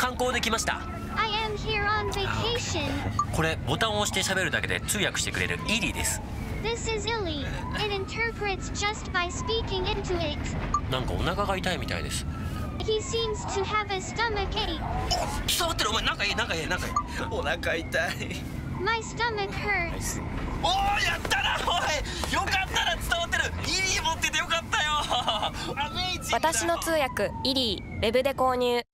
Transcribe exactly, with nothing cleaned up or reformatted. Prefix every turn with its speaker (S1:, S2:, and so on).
S1: 観光できました。
S2: I am here on vacation.
S1: これボタンを押して喋るだけで通訳してくれるイリーです。
S2: This is Illy. It interprets just by speaking into it.
S1: なんかお腹が痛いみたいです。
S2: He seems to have a stomach ache.
S1: 伝わってる。お前なんかいいなんかいいなんかいい。お腹痛い。
S2: My stomach hurts.
S1: おーやったな。おいよかったな、伝わってる。イリー持っててよかったよ。アメイジングだ。
S3: 私の通訳イリー、ウェブで購入。